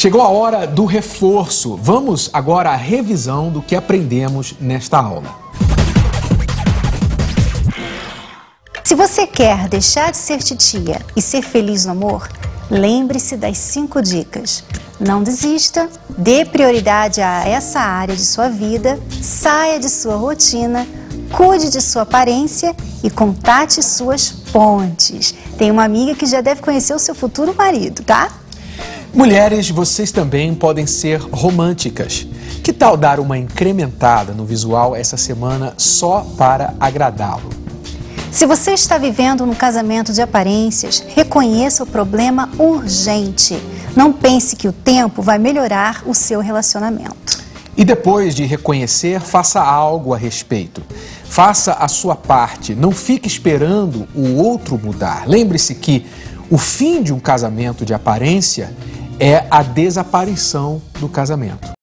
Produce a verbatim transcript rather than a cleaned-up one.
Chegou a hora do reforço. Vamos agora à revisão do que aprendemos nesta aula. Se você quer deixar de ser titia e ser feliz no amor, lembre-se das cinco dicas. Não desista, dê prioridade a essa área de sua vida, saia de sua rotina, cuide de sua aparência e contate suas pontes. Tem uma amiga que já deve conhecer o seu futuro marido, tá? Mulheres, vocês também podem ser românticas. Que tal dar uma incrementada no visual essa semana só para agradá-lo? Se você está vivendo num casamento de aparências, reconheça o problema urgente. Não pense que o tempo vai melhorar o seu relacionamento. E depois de reconhecer, faça algo a respeito. Faça a sua parte, não fique esperando o outro mudar. Lembre-se que o fim de um casamento de aparência é a desaparição do casamento.